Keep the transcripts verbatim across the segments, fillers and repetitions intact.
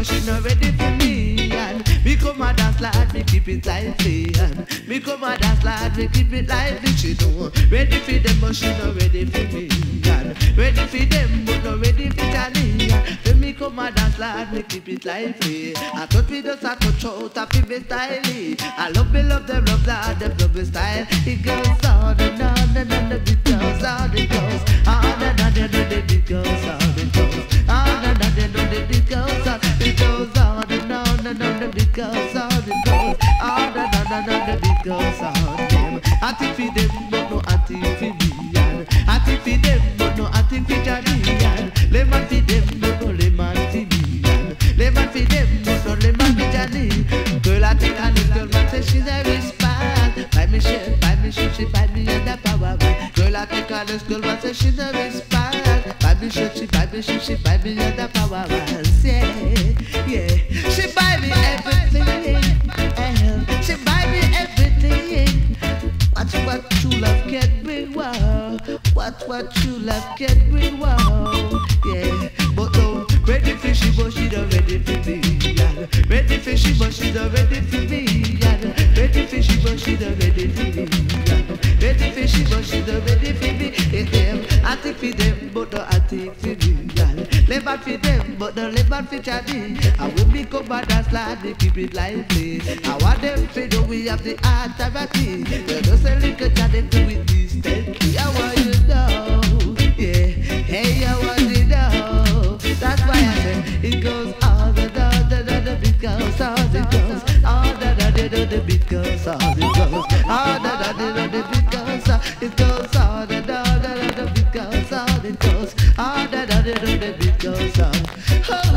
but she not ready for me. And me come a dance like me keep it lively. And me come a dance like me keep it lively. She know ready for them, but she not ready for me. And ready for them, but not ready for Johnny. When me come a dance like me keep it lively. I thought we just a touch out of the styling. I love me, love them, love that, them love the style. It goes on and on and on, the beat goes on, it goes on and on, and on, the beat goes on, it goes on and on, and on, the beat goes on, it goes on and on and on, the beat goes on, it goes on and on and on, the beat goes on. Them, I think for them, but no, I think for me. I think for them, but no, I think for Johnny. Lemon for them, but no lemon for me. Lemon for them, but no lemon for Johnny. Girl, I think I need girl, man say she's a respect. Buy me shit, buy me shit, she buy me and the power man. Girl, I think I need girl, man say she's a respect. Buy me shit, she buy me shit, she buy me and the power man. Yeah, yeah, she buy me everything. Uh, she buy me everything. Watch what true love can bring, wow. Watch what true love can bring, wow. Yeah, but no, ready for she, but she not ready for me. Yeah. Ready for she, but she not ready for me. Yeah. Ready for she, but she not ready for me. Yeah. Ready for she, but she not ready for me. Yeah, them, I think for them, but no, I think for me. Yeah. Live out for them, but no live out for Johnny. I will be come back and slide, they keep it lively. I want them to know we have the authority. You don't say look at Johnny do it distantly. I want you to know, yeah. Hey, I want you to know. That's why I say it goes all the da da da the beat goes all it goes all da da da da the beat goes all it goes all da da da da the beat goes all it goes all da da da da the beat goes all it goes all da da da da the beat goes all. Oh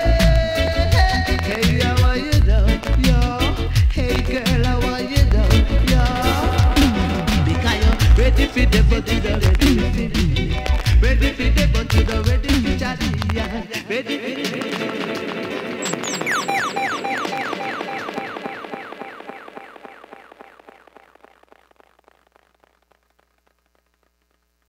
yeah, hey, I want you to know, yo. Hey girl, I want you to know, yo. Because you're ready for the but you don't ready for me. Ready for the but you don't ready.